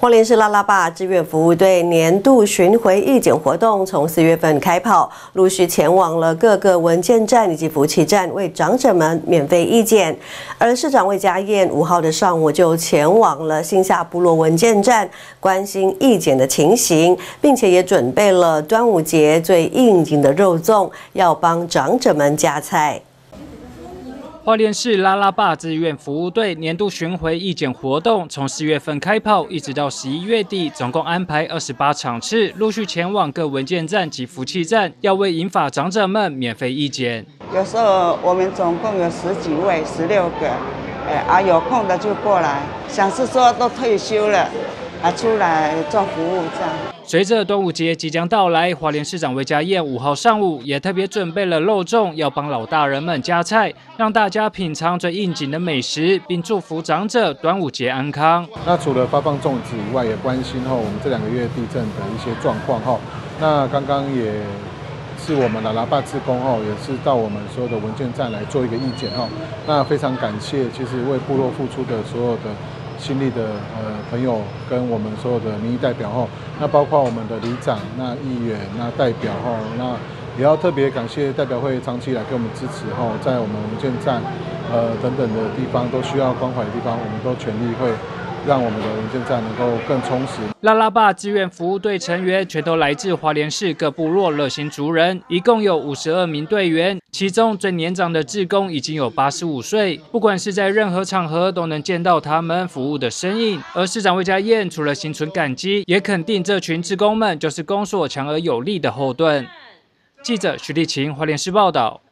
花莲市拉拉坝志愿服务队年度巡回义检活动从4月份开跑，陆续前往了各个文件站以及服务器站，为长者们免费义检。而市长魏家燕5号的上午就前往了新下部落文件站，关心义检的情形，并且也准备了端午节最应景的肉粽，要帮长者们夹菜。 花莲市拉拉坝志愿服务队年度巡回义检活动从4月份开跑，一直到11月底，总共安排28场次，陆续前往各文件站及服务站，要为银发长者们免费义检。有时候我们总共有10几位，16个，有空的就过来，想是说都退休了，出来做服务这样。 随着端午节即将到来，花莲市长魏家燕5号上午也特别准备了肉粽，要帮老大人们夹菜，让大家品尝最应景的美食，并祝福长者端午节安康。那除了发放粽子以外，也关心我们这2个月地震的一些状况那刚刚也是我们拉拉坝志工也是到我们所有的文件站来做一个义检那非常感谢，其实为部落付出的所有的 心力的朋友跟我们所有的民意代表那包括我们的里长、那议员、那代表那也要特别感谢代表会长期以来给我们支持在我们文件站等等的地方都需要关怀的地方，我们都全力会让我们的文件站能够更充实。拉拉坝志愿服务队成员全都来自花莲市各部落热心族人，一共有52名队员。 其中最年长的志工已经有85岁，不管是在任何场合都能见到他们服务的身影。而市长魏家燕除了心存感激，也肯定这群志工们就是公所强而有力的后盾。记者徐立琴，花莲市报道。